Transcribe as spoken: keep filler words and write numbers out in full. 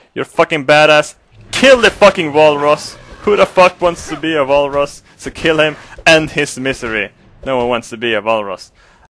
You're fucking badass. Kill the fucking walrus. Who the fuck wants to be a walrus? So kill him and his misery. No one wants to be a walrus.